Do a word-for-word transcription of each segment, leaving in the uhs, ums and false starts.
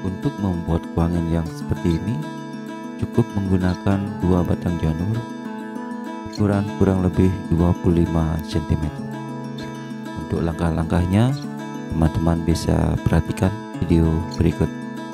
Untuk membuat kuangan yang seperti ini, cukup menggunakan dua batang janur ukuran kurang lebih dua puluh lima sentimeter. Untuk langkah-langkahnya, teman-teman bisa perhatikan video berikut.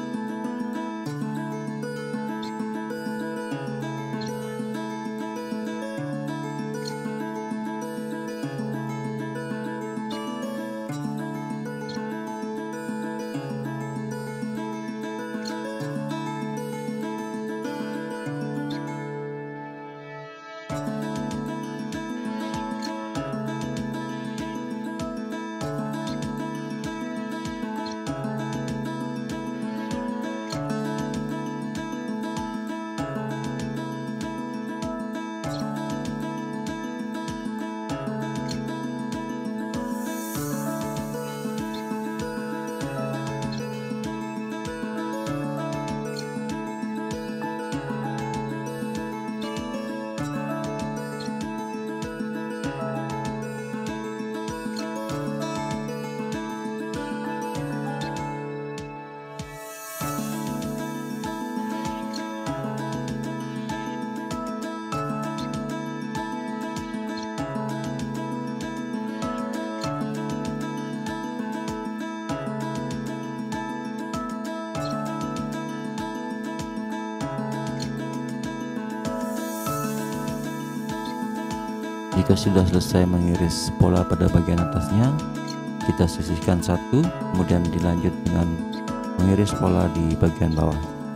Jika sudah selesai mengiris pola pada bagian atasnya, kita sisihkan satu, kemudian dilanjut dengan mengiris pola di bagian bawah.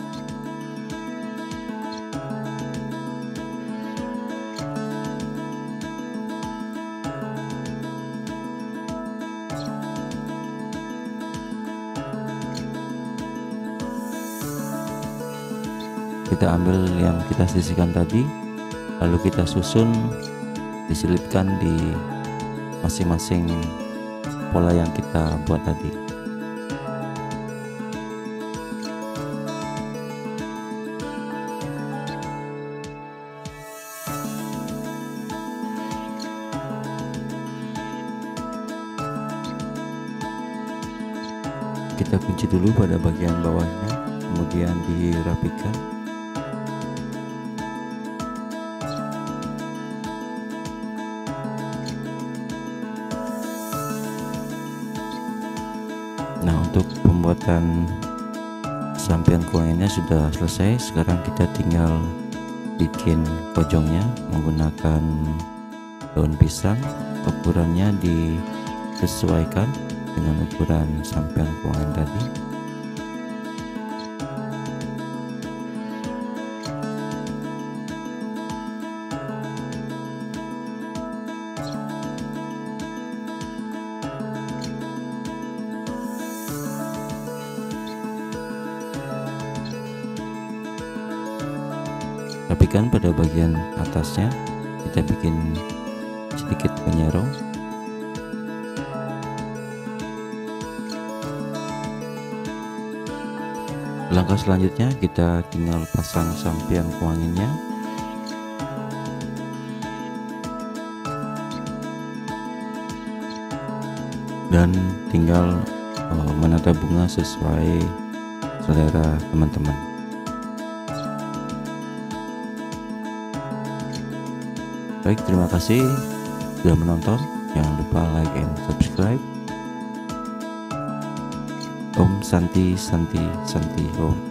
Kita ambil yang kita sisihkan tadi, lalu kita susun, diselipkan di masing-masing pola yang kita buat tadi. Kita kunci dulu pada bagian bawahnya, kemudian dirapikan. Nah, untuk pembuatan samping kuangannya sudah selesai. Sekarang kita tinggal bikin pojongnya menggunakan daun pisang. Ukurannya disesuaikan dengan ukuran samping kuangan tadi. Rapikan pada bagian atasnya, kita bikin sedikit penyerong. Langkah selanjutnya kita tinggal pasang sampian kuangannya. Dan tinggal uh, menata bunga sesuai selera teman-teman. Baik, terima kasih sudah menonton. Jangan lupa like and subscribe. Om Santi Santi Santi Om.